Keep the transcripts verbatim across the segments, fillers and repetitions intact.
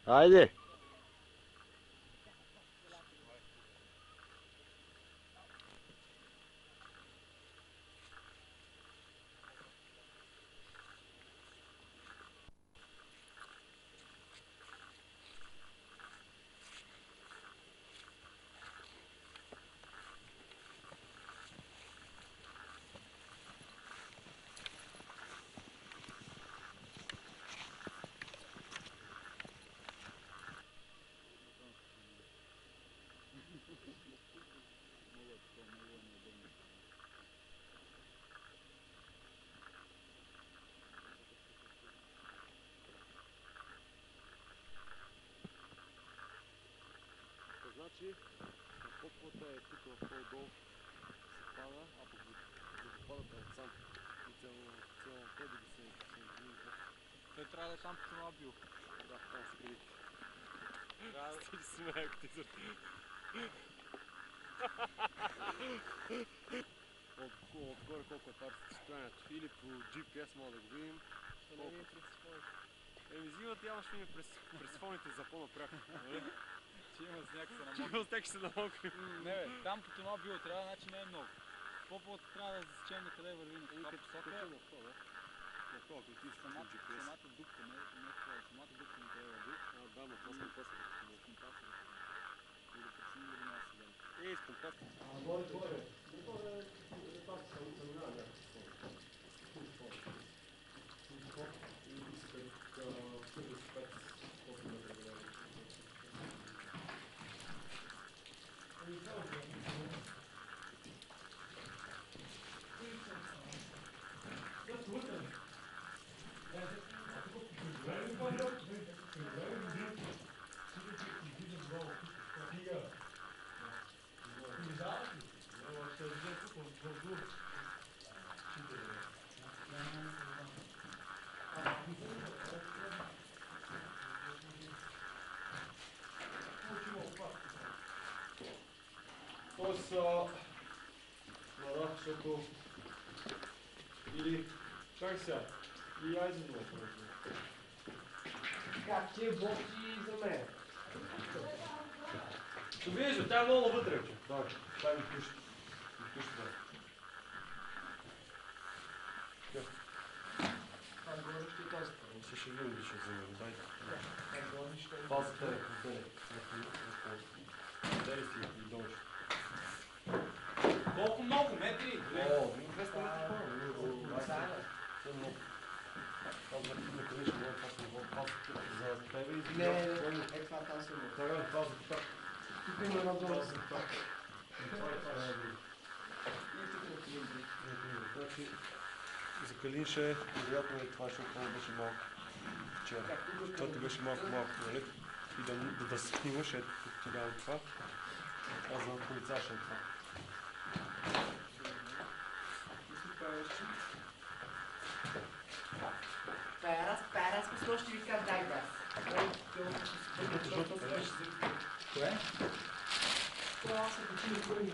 Айде! Значи, попата е тук по-долу се пада, а пък водопадът е сам. И цяло той да ги се съедини. Той трябва да е сам като набил. Да, там се греди. Стиги си смея, ако ти зър. Отгоре колко е това разстоянието. Или по джи пи ес мога да го видим. Еми взимат явно ще ми през фоните за по-напряко. Че има сняг се намокри. Че има сняг се намокри. Не бе, там като едно било трябва, значи не е много. По-по трябва да засечем на къде върви на каква посока. На това, да. На това, ако ти изключим джи пи ес. Самата дупка, не това, самата дупка на къде върви. А, да, но това с компаса. С компаса. И да преценим дали няма седем. Ей, с компаса. А, горе, горе. Горе е пак се минава някакво. Тоест, да, защото или, чакай сега, и айде за много. Как ти е бокси за мен? Ще видиш, тя е много навътре. Да, дай ми пуши. Ми пуши, да. Това горе ще е този първо. Ще ще видим, ще вземем, дай. Пазата е, отделе. Отделе си и дължи. Колко много метри? О, двеста метри хора. Це много. Аз за ти не къдеш, не е пасна вода. Аз за тебе и... Не, не, е това там се му. Сега това за так. Тук има едно долу за так. Това е това. И тук на клинби. Значи, за Калинше, вероятно е това, защото това беше малко вчера. Това ти беше малко малко, нали? И да, да, да се снимаш, ето тук ти давам това. Аз знам полицаша е това. Перас, перас, какво ще ви кажа, дай да. Кое? Това са почини първи.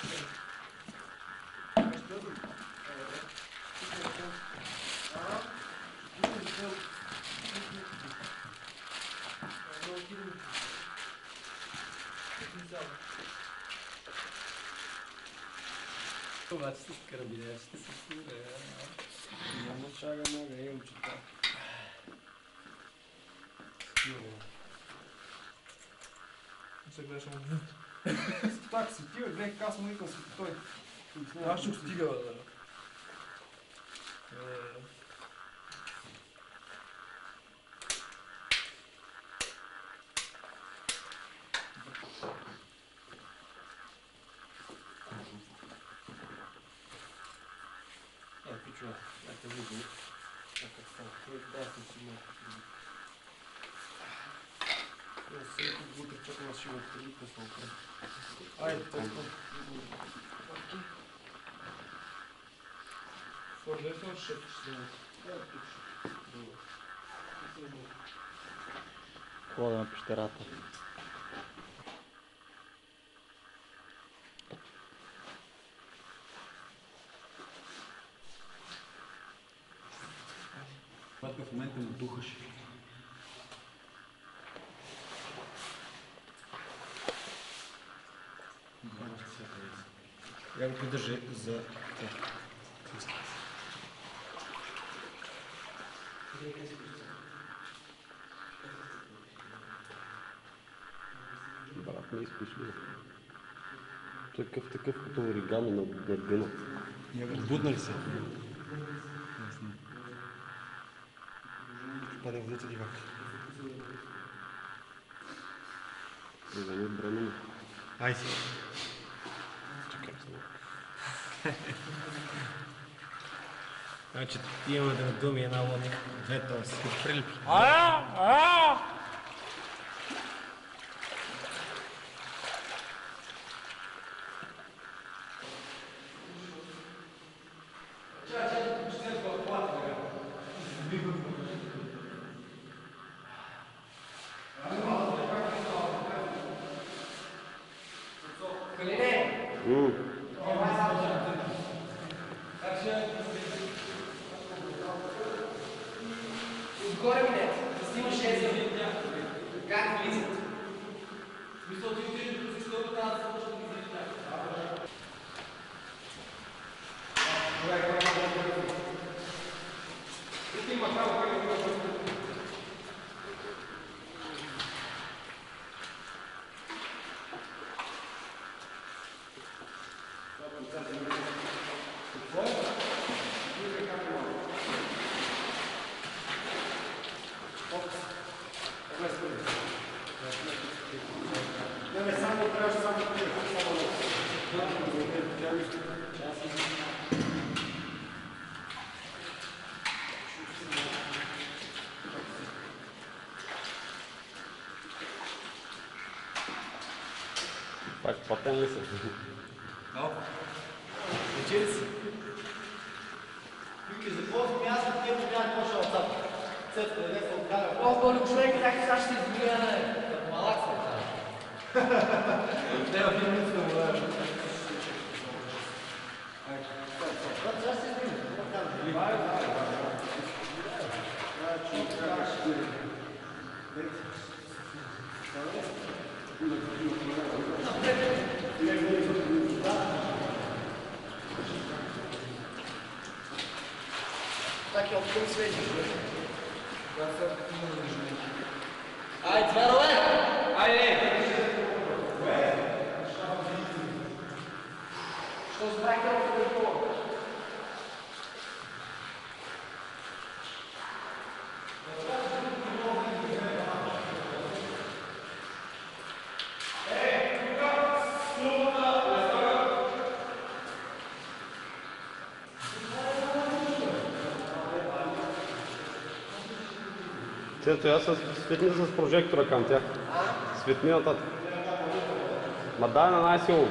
Това че с карабинера ще се снима. Няма чага много, имам чета. Се гледаш му. Так си, ти гледай как му викам си той. Аз ще стига, да. Е, пичува, нека видим. Нека става. Да, съм си малко. Я се вътре чак на силата и късно окрем. Айде, толкова. По-лесно ще снимат. Хода на пещерата. Това в момента му духаш. Я го придържа за... Брат, не искаш ли? Такъв такъв като оригами на гърдина. Отбудна ли се? Паде водата дивак. Вземи бремено. Айде. Чакай само. Значи имаме да надуми една лодка, две т.е. прилипи. Отгоре минете, да снимаш шест. Как влизат? Мисля, ти отидеш до всичко, трябва да се почне да ги Пак платен ли са? Малко. Вечери си. Юки, за какво си място, тия му бях почнал отцапа. Цъпка, не се откара. О, боли човек, как сега ще избира, не? Като малак се отцапа. Трябва да ми се умреш. Сега ще избира. Това е, това е. Так я открыл свечи. Ай, цварове! Ай, что с браком такого? Цето, аз светни с прожектора към тях. Светни нататък. Ма дай на най-силно.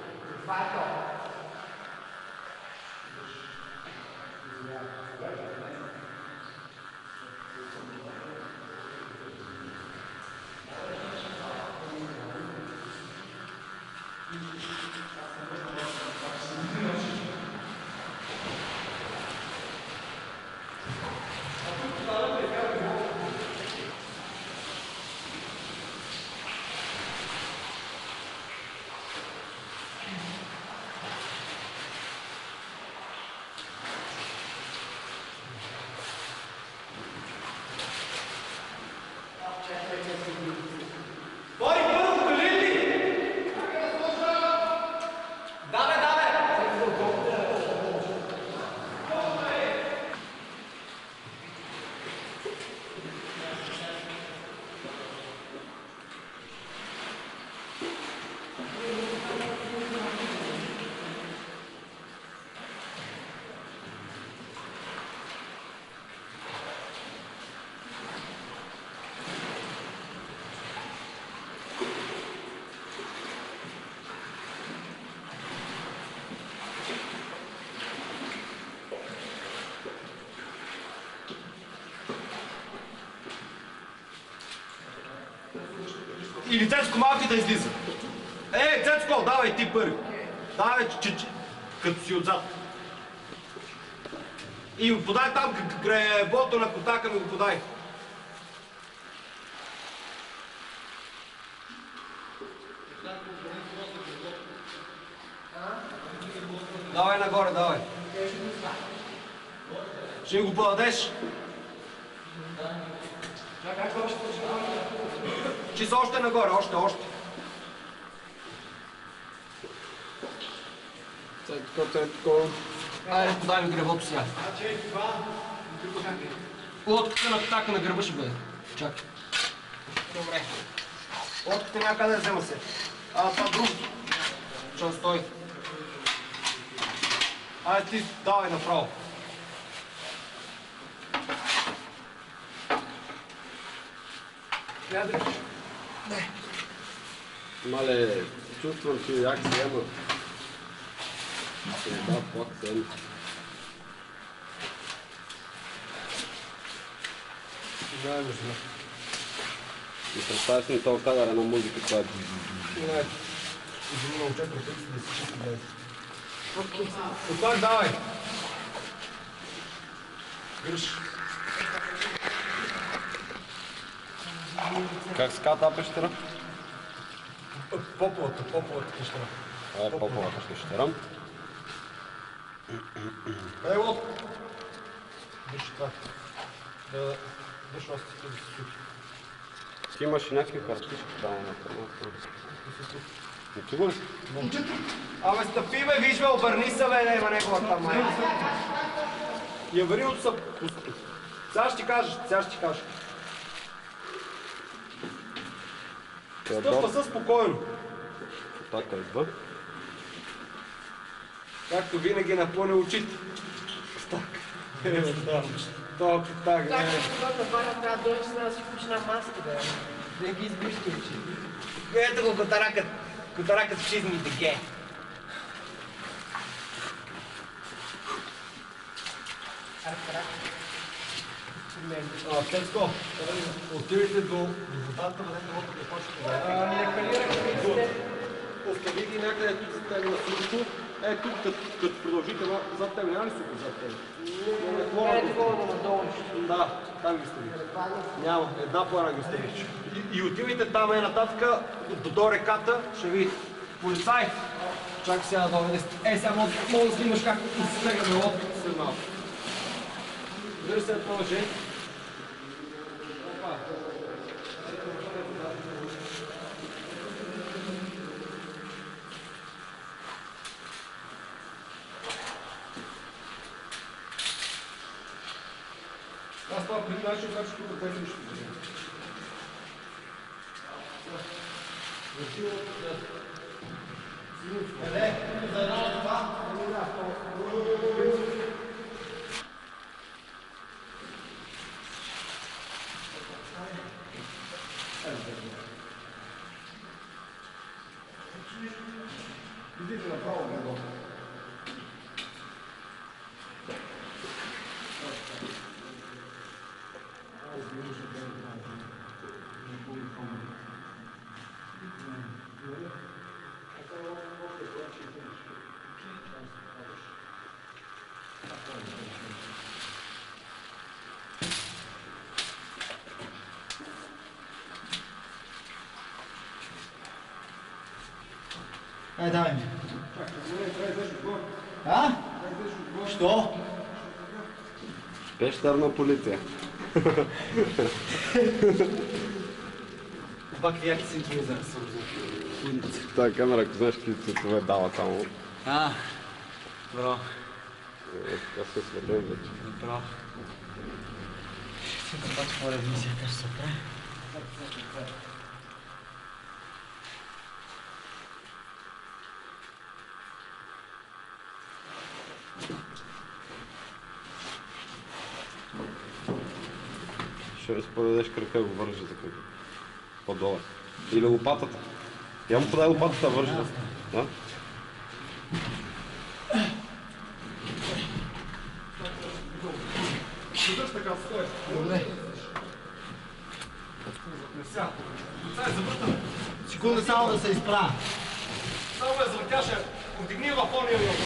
Или Цецко малки да излиза. Е, Цецко, давай ти първи. Давай, че, че, като си отзад. И го подай там, край бото на котака ми го подай. Давай нагоре, давай. Ще го подадеш? Че са още нагоре, още, още. Айде, подай ми гребото сега. Лодката на така на гърба ще бъде. Чакай. Добре. Лодката някъде да взема се. А, това другото. Чон стой. Айде ти давай направо. Трябва да решиш. Мале, чувствам, че як се ема. Да, пак се ема. Знаем, жена. И представя си ми този кадър една музика, това е... Знаете. Извини на учетно, да си чисти гледа. Окей. Отпак давай. Гръш. Как се казва тази пещера? Поповата, поповата пещера. Това е поповата пещера. Ей, лодка. Гръш това. Да, гръш още да се сухи. Ти имаш и някакви характички там на храната. Не чува ли? Абе, стъпи бе, виж бе, обърни се бе, да има неговата майка. Явариното са... Сега ще ти кажеш, сега ще ти кажеш. Стъпва се спокойно. Така идва. Както винаги напълни очите. Това так, Как не. ще когато бара трябва да дойде, за да си купиш една маска, бе. Да ги избиш очи. Ето го котаракът. Котаракът в чизмите ге. А, Цецко, отивайте до водата, бъдете лодка да почнете да Не калирах. Остави ги някъде тук за тебе на сухото. Е, тук като продължите зад тебе, няма ли сухо зад тебе? Ето го надолу. Да, там ги остави. Няма, една пара ги оставиш. И, и отивайте там е нататък, до, до реката, ще видите. Полицай! Чакай сега да доведе. Е, сега мога, мога да снимаш как се слегаме лодката след малко. Държи се да продължи. Аз това преди начин, как ще тук тези ще бъде. Къде? За едно от това? Идите направо, него. Ай, давай ми. А? Що? Пещерна полиция. Пак яки синтоми за разсъждане. Тази камера, ако знаеш какви цветове дава само. А, бро, Аз се следем вече. бро. Ще пак по ревизията ще се прави. Ще разпоредеш крака, го вържи така. По-долу. Или лопатата. Я му подай лопатата, вържи. Да? Съдъж така, стой. Добре. Сега е завъртане. Секунда само да се изправя. Само е завъртяше. Вдигни във фония.